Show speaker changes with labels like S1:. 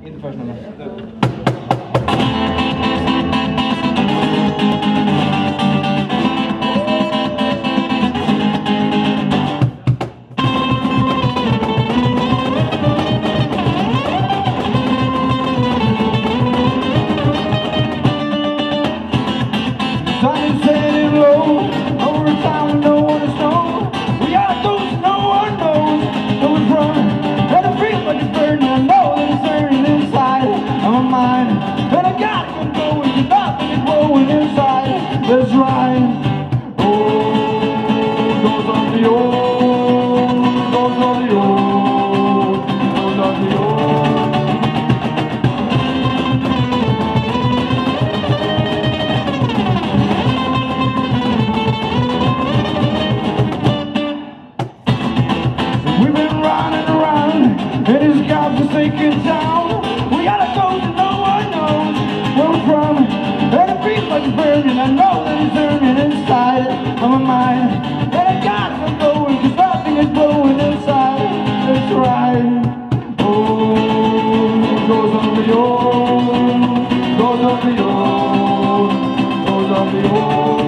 S1: Inte först nu.
S2: That's right. Oh, those are the old, those are the old, those are the old. We've been running around in this godforsaken town. We gotta go to no one knows where we're from. And it feels like it's burning. I know that it's burning inside of my mind. And I gotta keep going, cause nothing is blowing inside. That's right. Oh, goes on the old, goes on the old, goes on the old.